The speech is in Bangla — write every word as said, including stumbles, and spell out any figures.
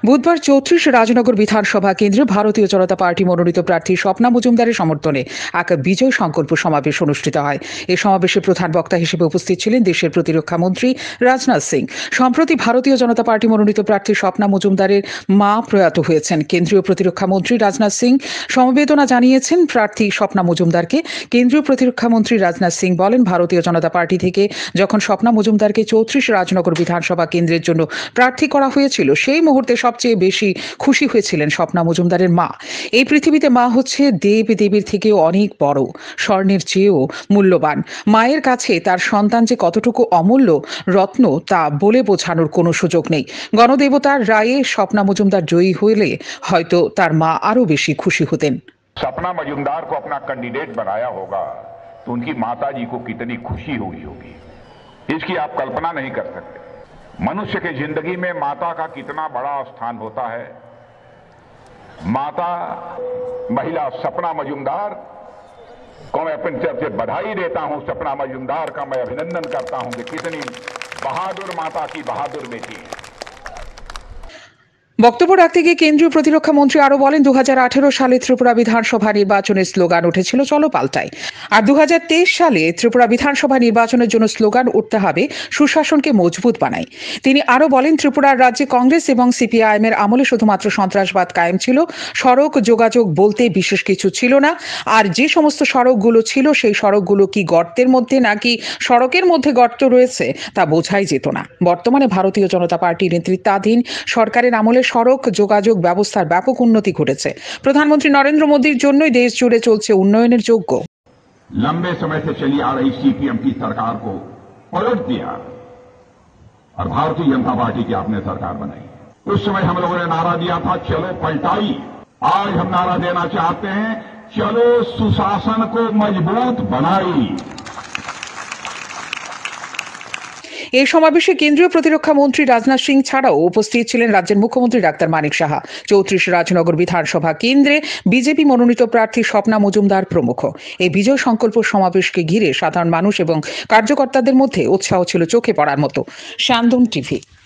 বুধবার চৌত্রিশ রাজনগর বিধানসভা কেন্দ্রে ভারতীয় জনতা পার্টি মনোনীত প্রার্থী স্বপ্না মজুমদারের সমর্থনে এক বিজয় সংকল্প সমাবেশ অনুষ্ঠিত হয়। এই সমাবেশে প্রধান বক্তা হিসেবে উপস্থিত ছিলেন দেশের প্রতিরক্ষা মন্ত্রী রাজনাথ সিং। সম্প্রতি ভারতীয় জনতা পার্টি মনোনীত প্রার্থী স্বপ্না মজুমদারের মা প্রয়াত হয়েছেন। কেন্দ্রীয় প্রতিরক্ষা মন্ত্রী রাজনাথ সিং সমবেদনা জানিয়েছেন প্রার্থী স্বপ্না মজুমদারকে। কেন্দ্রীয় প্রতিরক্ষা মন্ত্রী রাজনাথ সিং বলেন, ভারতীয় জনতা পার্টি থেকে যখন স্বপ্না মজুমদারকে চৌত্রিশ রাজনগর বিধানসভা কেন্দ্রের জন্য প্রার্থী করা হয়েছিল, সেই মুহূর্তে সবচেয়ে বেশি খুশি হয়েছিলেন স্বপ্না মজুমদারের মা। এই পৃথিবীতে মা হচ্ছে দেব দেবীর থেকেও অনেক বড়, স্বর্ণের চেয়েও মূল্যবান। মায়ের কাছে তার সন্তান যে কতটুকু অমূল্য রত্ন তা বলে বোঝানোর কোনো সুযোগ নেই। গণদেবতার রায়ে স্বপ্না মজুমদার জয়ী হলে হয়তো তার মা আরো বেশি খুশি হতেন। सपना मजूमदार को अपना कैंडिडेट बनाया होगा तो उनकी माता जी को कितनी खुशी हुई होगी, इसकी आप कल्पना नहीं कर सकते। मनुष्य की जिंदगी में माता का कितना बड़ा स्थान होता है। माता महिला सपना मजूमदार को मैं अपनी तरफ से बधाई देता हूं। सपना मजूमदार का मैं अभिनंदन करता हूं कि कितनी बहादुर माता की बहादुर बेटी है। বক্তব্য রাখতে গিয়ে কেন্দ্রীয় প্রতিরক্ষা মন্ত্রী আরো বলেন, দু হাজার আঠেরো সালে ত্রিপুরা বিধানসভা নির্বাচনের স্লোগান উঠেছিল চলো পাল্টাই, আর দু হাজার তেইশ সালে ত্রিপুরা বিধানসভা নির্বাচনের জন্য স্লোগান উঠতে হবে সুশাসনকে মজবুত বানাই। তিনি আরো বলেন, ত্রিপুরার রাজ্যে কংগ্রেস এবং সিপিআইএম এর আমলে শুধুমাত্র সন্ত্রাসবাদ কায়েম ছিল, সড়ক যোগাযোগ বলতে বিশেষ কিছু ছিল না। আর যে সমস্ত সড়কগুলো ছিল সেই সড়কগুলো কি গর্তের মধ্যে নাকি সড়কের মধ্যে গর্ত রয়েছে তা বোঝাই যেত না। বর্তমানে ভারতীয় জনতা পার্টির নেতৃত্বাধীন সরকারের আমলে সড়ক যোগাযোগ ব্যবস্থার ব্যাপক উন্নতি ঘটেছে। প্রধানমন্ত্রী নরেন্দ্র মোদীর জন্যই দেশ জুড়ে চলছে উন্নয়নের যজ্ঞ। लंबे समय से चली आ रही सीपीएम की सरकार को पलट दिया और भारतीय जनता पार्टी की आपने सरकार बनाई। उस समय हम लोगों ने नारा दिया था चलो पलटाई। आज हम नारा देना चाहते हैं चलो सुशासन को मजबूत बनाई। এই সমাবেশে কেন্দ্রীয় প্রতিরক্ষা মন্ত্রী রাজনাথ সিং ছাড়াও উপস্থিত ছিলেন রাজ্যের মুখ্যমন্ত্রী ডাক্তার মানিক সাহা, চৌত্রিশ রাজনগর বিধানসভা কেন্দ্রে বিজেপি মনোনীত প্রার্থী স্বপ্না মজুমদার প্রমুখ। এই বিজয় সংকল্প সমাবেশকে ঘিরে সাধারণ মানুষ এবং কার্যকর্তাদের মধ্যে উৎসাহ ছিল চোখে পড়ার মতো। শান্তন টিভি।